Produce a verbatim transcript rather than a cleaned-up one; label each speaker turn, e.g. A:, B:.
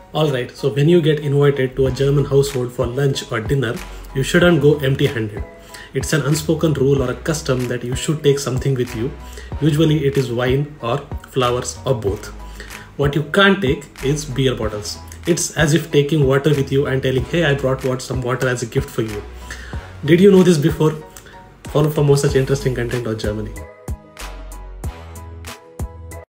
A: Alright, so when you get invited to a German household for lunch or dinner, you shouldn't go empty-handed. It's an unspoken rule or a custom that you should take something with you. Usually it is wine or flowers or both. What you can't take is beer bottles. It's as if taking water with you and telling, hey, I brought what, some water as a gift for you. Did you know this before? Follow for more such interesting content on Germany.